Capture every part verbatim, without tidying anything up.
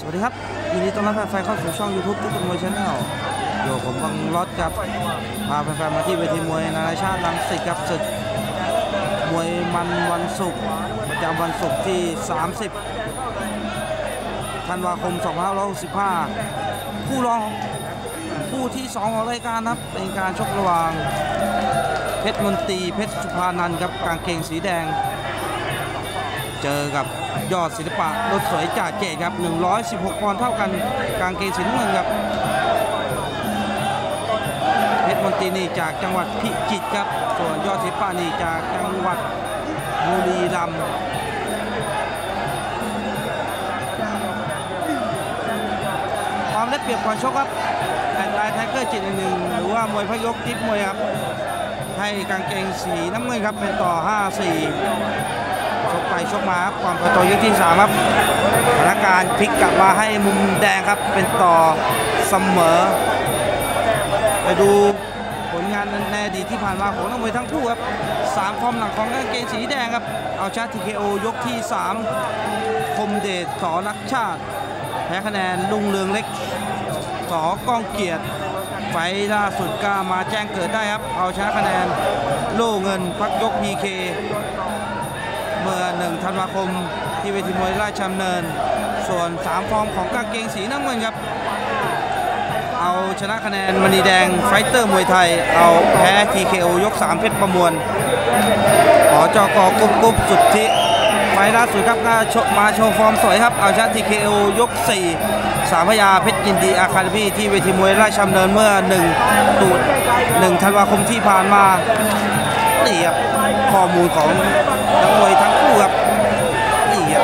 วัสดีครับยินดีต้อนรับแฟนๆเข้าสู่ช่อง ยูทูบ ตุ๊กตามวยชาแนลโยผมบังรถกับพาแฟนๆมาที่เวทีมวยนานาชาติรังสิตครับศึกมวยมันวันศุกร์ประจำวันศุกร์ที่สามสิบธันวาคมสองพันห้าร้อยหกสิบห้าคู่รองคู่ที่สองของรายการครับเป็นการชกระหว่างเพชรมนตรีเพชรสุภานันท์ครับกางเกงสีแดงเจอกับยอดศิลปะรถสวยจ่าเจครับหนึ่งร้อยสิบหกปอนด์เท่ากันกางเกงสีน้ำเงินครับเพชรมนตรีนี่จากจังหวัดพิจิตรครับส่วนยอดศิลปะนี่จากจังหวัดบุรีรัมย์ความได้เปรียบก่อนชกครับแอนไลน์ไทเกอร์จิตหนึ่งหรือว่ามวยพยกทิพมวยครับให้กางเกงสีน้ำเงินครับเป็นต่อห้าสี่ชกไปชกมาครับก่อนต่อยกที่สามครับสถานการณ์พลิกกลับมาให้มุมแดงครับเป็นต่อเสมอไปดูผลงานในอดีตที่ผ่านมาของนักมวยทั้งคู่ครับสามฟอร์มหลังของกางเกงสีแดงครับเอาชนะ ที เค โอ ยกที่สามคมเดช ส.รักชาติแพ้คะแนนลุงเรืองเล็ก ส.ก้องเกียรติไฟล่าสุดก็มาแจ้งเกิดได้ครับเอาชนะคะแนนโล่เงินพักยก พี เค เมื่อหนึ่งธันวาคมที่เวทีมวยราชดำเนินส่วนสามฟอร์มของกางเกงสีน้ำเงินครับเอาชนะคะแนนมณีแดงไฟเตอร์มวยไทยเอาแพ้ ที เค โอ ยกสามเพชรประมวลขอจกกุ๊บกุ๊บสุดที่ไฟล่าสุดครับก็มาโชว์ฟอร์มสวยครับเอาชนะ ที เค โอ ยกสี่สามพยาเพชรยินดีอาคาเดมี่ที่เวทีมวยราชดำเนินเมื่อหนึ่งตุลาหนึ่งธันวาคมที่ผ่านมานี่ครับข้อมูลของนักมวยทั้งคู่ครับนี่ครับ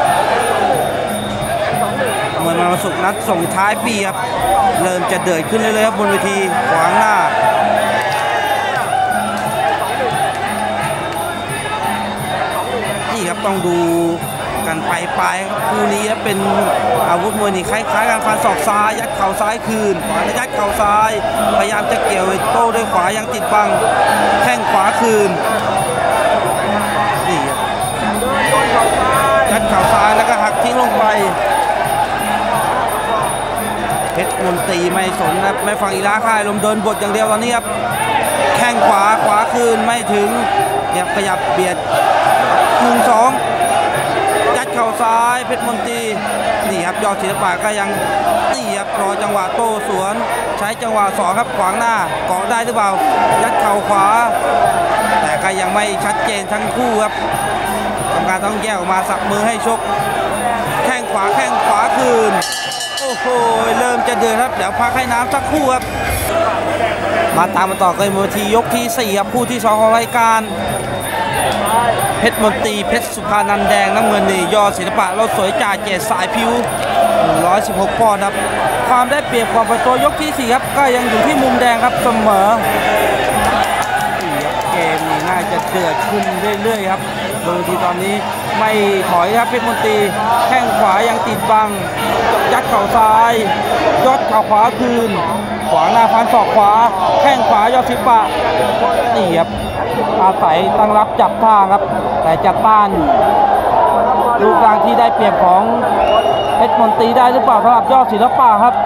มวยมันสุกนัดส่งท้ายปีครับเริ่มจะเดือดขึ้นเรื่อยๆครับบนเวทีขวางหน้านี่ครับต้องดูกันไปปลายคู่นี้เป็นอาวุธมวยนี่คล้ายๆกันฟันศอกซ้ายยัดเข่าซ้ายคืนขวายัดเข่าซ้ายพยายามจะเกี่ยวโต้ด้วยขวายังติดบังแข้งขวาคืนนี่ยัดเข่าซ้ายแล้วก็หักทิ้งลงไปเพชรมนตรีไม่สนนะไม่ฟังอีลาค่ายลมเดินบทอย่างเดียวตอนนี้ครับแข้งขวาขวาคืนไม่ถึงเนี่ยขยับเบียดหนึ่งสองยัดเข่าซ้ายเพชรมนตรีนี่ครับยอดศิลปะก็ยังนี่ครับรอจังหวะโต้สวนใช้จังหวะสองครับขวางหน้าเกาะได้หรือเปล่ายัดเข่าขวาแต่ก็ยังไม่ชัดเจนทั้งคู่ครับกรรมการต้องแยกออกมาสับมือให้ชกแข้งขวาแข้งขวาคืนโอ้โหเริ่มจะเดือดครับเดี๋ยวพักให้น้ำสักครู่ครับมาตามมาต่อกันบนทียกที่สี่ครับคู่ที่สองของรายการเพชรมนตรีเพชรสุภานันท์แดงน้ำเงินนี่ยอดศิลปะรถสวยจ่าเจสายผิวหนึ่งร้อยสิบหกปอนด์ครับความได้เปรียบความเป็นตัวยกที่สี่ครับก็ยังอยู่ที่มุมแดงครับเสมอเกมนี้น่าจะเดือดขึ้นเรื่อยๆครับโดยที่ตอนนี้ไม่ถอยครับเพชรมนตรีแข้งขวายังติดบังยัดเข่าซ้ายยอดเข่าขวาคืนขวางหน้าฟันศอกขวาแข้งขวายอดศิลปะนี่ครับอาศัยตั้งรับจับท่าครับแต่จะต้านลูกร่างที่ได้เปรียบของเพชรมนตรีได้หรือเปล่าสำหรับยอดศิลปะครับ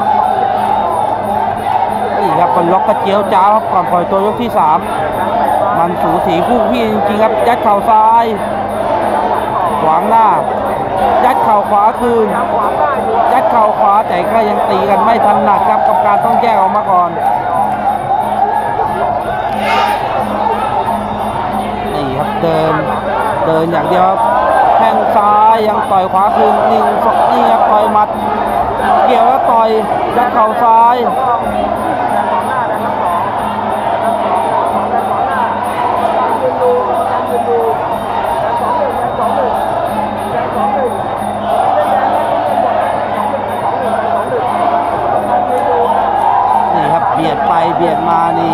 นี่ครับคนล็อกกระเจียวจ้าครับก่อนปล่อยตัวยกที่สามมันสูสีคู่พี่จริงๆครับยัดเข่าซ้ายขวางหน้ายัดเข่าขวาคืนยัดเข่าขวาแต่ก็ยังตีกันไม่ทันหนักครับกรรมการต้องแยกออกมาก่อนนี่ครับเดินเดินอย่างเดียวแข้งซ้ายยังต่อยขวาคืนนี่นี่ครับต่อยหมัดเกี่ยวแล้วต่อยยัดเข่าซ้ายเบียดไปเบียดมานี่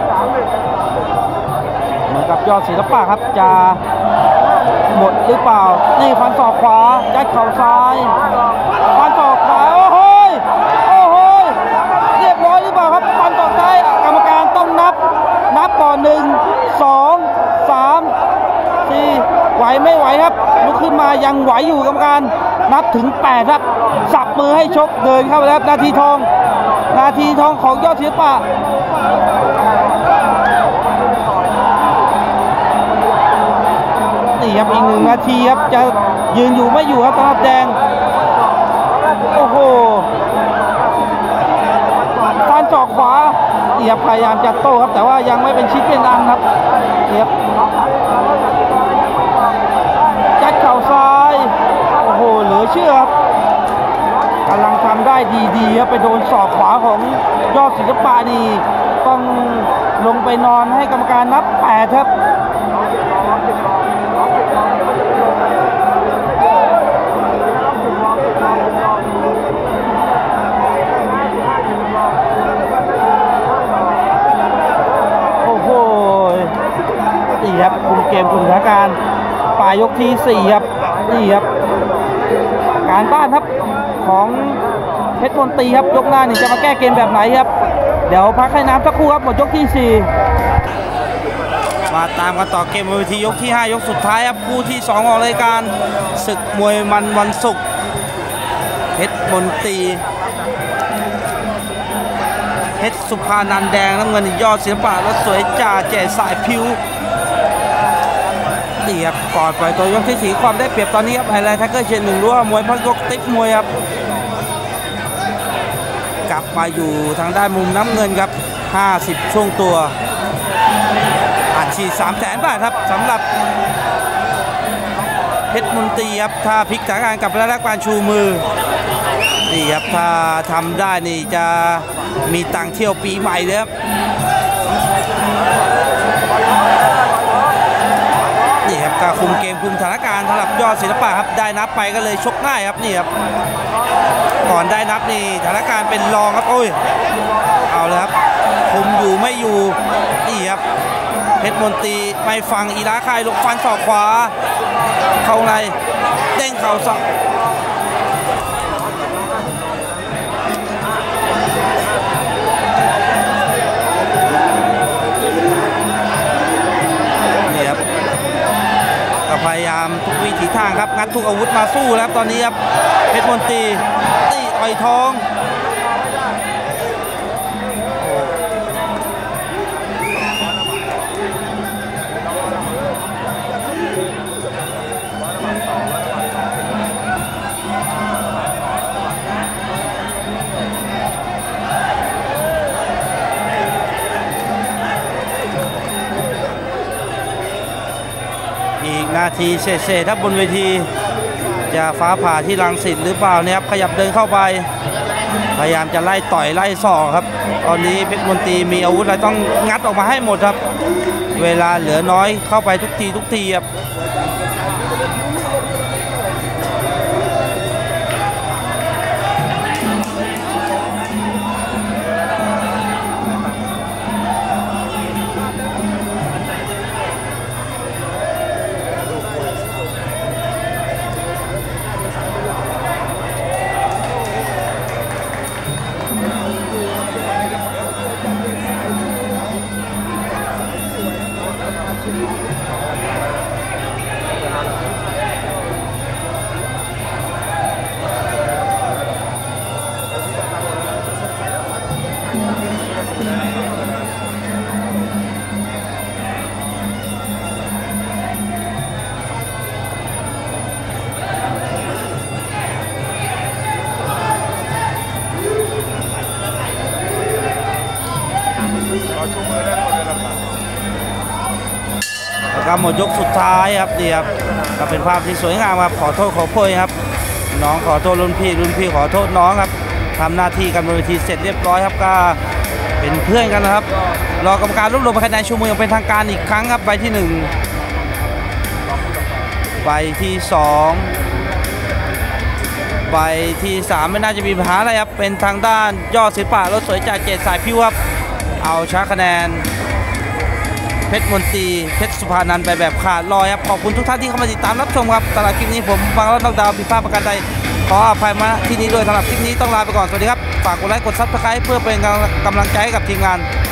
เหมือนกับยอดศิลปะครับจะหมดหรือเปล่านี่ฟันศอกขวายัดเข่าซ้ายฟันศอกขวาโอ้โหโอ้โหเรียบร้อยหรือเปล่าครับฟันศอกซ้ายกรรมการต้องนับนับก่อนหนึ่งสองสามสี่ไหวไม่ไหวครับลุกขึ้นมายังไหวอยู่กรรมการนับถึงแปดครับสับมือให้ชกเดินเข้าไปแล้วนาทีทองนาทีทองของยอดศิลปะนี่ครับอีกหนึ่งนาทีครับจะยืนอยู่ไม่อยู่ครับสำหรับแดงโอ้โหฟันศอกขวานี่ครับพยายามจะโต้ครับแต่ว่ายังไม่เป็นชิ้นเป็นอันครับนี่ครับยัดเข่าซ้ายโอ้โหเหลือเชื่อครับกำลังทำได้ดีๆครับไปโดนศอกขวาของยอดศิลปะนี่ต้องลงไปนอนให้กรรมการนับแปดครับโอ้โหนี่ครับคุมเกมคุมสถานการณ์ปลายยกที่สี่ครับนี่ครับการบ้านครับของเพชรมนตรีครับยกหน้านี่จะมาแก้เกมแบบไหนครับเดี๋ยวพักให้น้ำสักครู่ครับหมดยกที่สี่มาตามกันต่อเกมบนเวทียกที่ห้ายกสุดท้ายครับคู่ที่สองของรายการศึกมวยมันวันศุกร์เพชรมนตรีเพชรสุภานันท์แดงน้ำเงินยอดศิลปะรถสวยจ่าแจ่สายพิ้วนี่ครับก่อนปล่อยตัวยกที่สี่ความได้เปรียบตอนนี้ครับไฮไลท์ไทเกอร์เชียร์หนึ่งรู้ว่ามวยพักยกติ๊กมวยครับกลับมาอยู่ทางด้านมุมน้ำเงินครับห้าสิบช่วงตัวอัดฉีดสามแสนบาทครับสำหรับเพชรมนตรีครับถ้าพลิกสถานการณ์กลับไปแล้วการชูมือนี่ครับถ้าทำได้นี่จะมีตังเที่ยวปีใหม่เลยครับนี่ครับก็คุมเกมคุมสถานการณ์สำหรับยอดศิลปะครับได้นับไปก็เลยชกง่ายครับนี่ครับก่อนได้นับนี่สถานการณ์เป็นรองครับโอ้ยเอาเลยครับคุมอยู่ไม่อยู่นี่ครับเพชรมนตรีไม่ฟังอีลาคายลูกฟันศอกขวาเข้าในเด้งเข่าศอกนี่ครับก็พยายามทุกวิถีทางครับงัดทุกอาวุธมาสู้แล้วตอนนี้ครับเพชรมนตรีตีต่อยท้องอีกนาทีเศษๆถ้าบนเวทีจะฟ้าผ่าที่รังสิตหรือเปล่าเนี่ยครับขยับเดินเข้าไปพยายามจะไล่ต่อยไล่ศอกครับตอนนี้เพชรมนตรีมีอาวุธอะไรต้องงัดออกมาให้หมดครับเวลาเหลือน้อยเข้าไปทุกทีทุกทีครับหมดยกสุดท้ายครับนี่ครับก็เป็นภาพที่สวยงามครับขอโทษขอโพยครับน้องขอโทษรุ่นพี่รุ่นพี่ขอโทษน้องครับทำหน้าที่กันบนเวทีเสร็จเรียบร้อยครับก็เป็นเพื่อนกันนะครับรอกรรมการรวบรวมคะแนนชูมืออย่างเป็นทางการอีกครั้งครับใบที่หนึ่งใบที่สองใบที่สามไม่น่าจะมีปัญหาอะไรครับเป็นทางด้านยอดศิลปะรถสวยจากเจ็ดสายพิ้วครับเอาชนะคะแนนเพชรมนตรีเพชรสุภานันท์ไปแบบขาดลอยครับขอบคุณทุกท่านที่เข้ามาติดตามรับชมครับตลอดคลิปนี้ผมฟังแล้วนอกดาวผิดพลาดประการใดขออภัยมาที่นี้ด้วยสำหรับคลิปนี้ต้องลาไปก่อนสวัสดีครับฝากกดไลค์กดซับสไครป์เพื่อเป็นกำลังใจให้กับทีมงาน